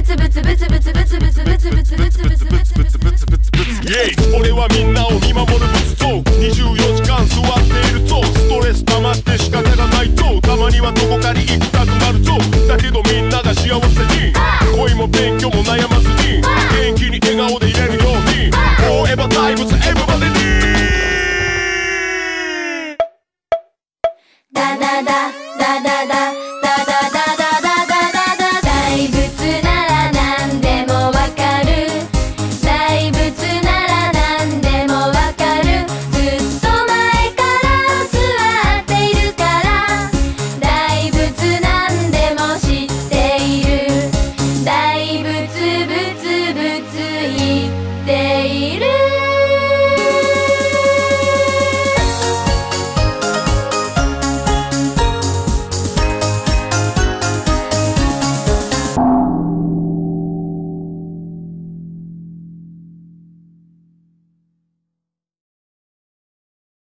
俺はみんなを見守る仏像24時間座っているとストレス溜まって仕方がないとたまにはどこかに行きたくなるとだけどみんなが幸せに恋も勉強も悩